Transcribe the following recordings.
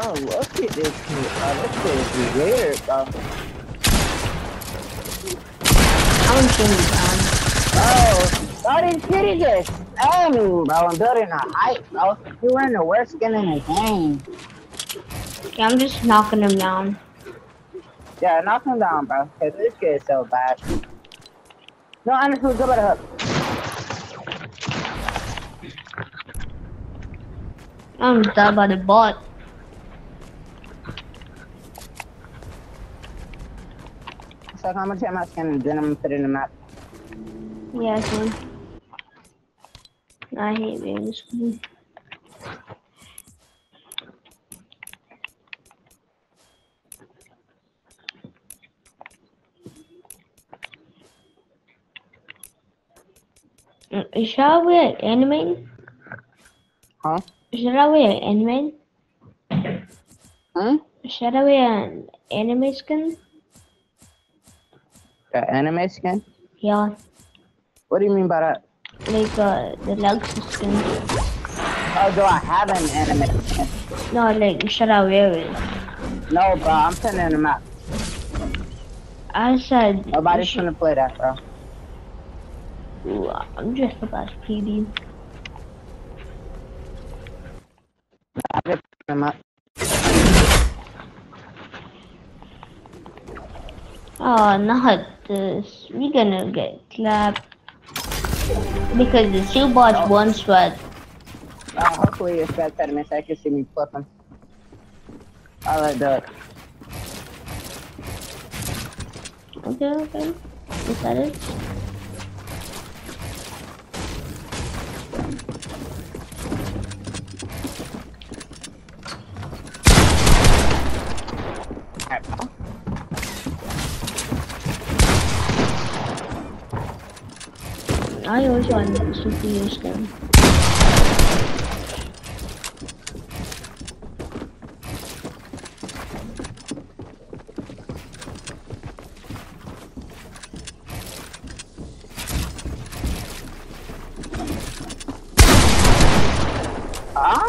Oh, look at this kid. Oh, this kid is weird, bro. I'm shooting down. Oh, this kid is just spamming, bro. I'm building a hype, bro. You were in the worst skin in the game. Yeah, I'm just knocking him down. Yeah, knock him down, bro. Cause this kid is so bad. No, honestly, go by the hook. I'm dead by the bot. So I'm gonna take my skin and then I'm gonna put it in the map. Yeah, son. I hate being this one. Shall we animate? Huh? Should we animate? Hmm? Should we an anime skin? The anime skin? Yeah, What do you mean by that? like the legs skin. Oh, do I have an anime skin? No, like should I wear it? No, bro. I'm putting it in the map. I said Nobody's gonna play that, bro. Ooh, I'm just about to PD. I'm just putting them up. Oh, not this. We're gonna get clapped because the two bots one sweat. Hopefully it's that 10 minutes. I can see me flipping. I'll let do it. Okay. Is that it? I always want to use them. Huh?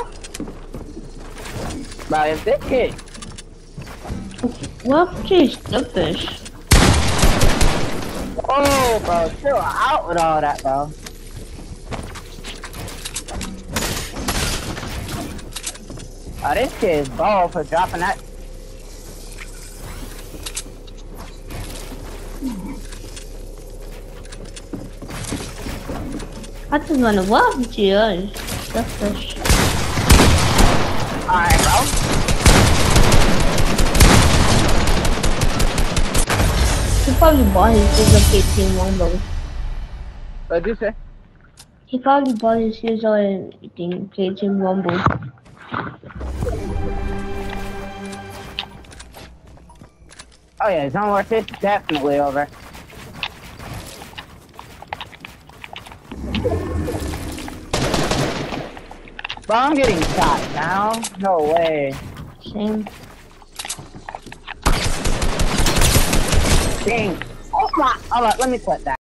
Bro, if this kid. What is the fish? Oh, bro, chill out with all that, bro. Oh, this kid is bald for dropping that. I just wanna walk with you. The fish. Alright, bro. He probably bought his shoes on Team Wombo. What'd you say? He probably bought his shoes on Team Wombo. Oh yeah, it's worth it. Definitely over. Bro, I'm getting shot now. No way. Same. Dang. Oh my. Hold on, let me put that.